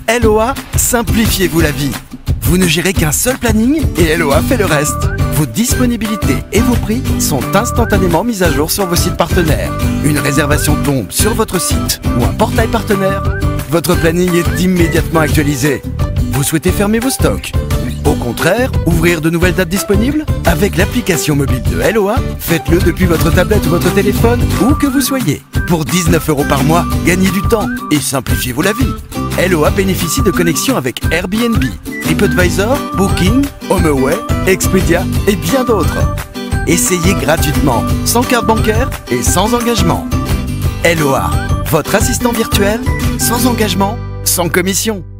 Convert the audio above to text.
LOA, simplifiez-vous la vie. Vous ne gérez qu'un seul planning et LOA fait le reste. Vos disponibilités et vos prix sont instantanément mis à jour sur vos sites partenaires. Une réservation tombe sur votre site ou un portail partenaire. Votre planning est immédiatement actualisé. Vous souhaitez fermer vos stocks? Au contraire, ouvrir de nouvelles dates disponibles? Avec l'application mobile de LOA, faites-le depuis votre tablette ou votre téléphone, où que vous soyez. Pour 19 € par mois, gagnez du temps et simplifiez-vous la vie. LOA bénéficie de connexions avec Airbnb, TripAdvisor, Booking, HomeAway, Expedia et bien d'autres. Essayez gratuitement, sans carte bancaire et sans engagement. LOA, votre assistant virtuel, sans engagement, sans commission.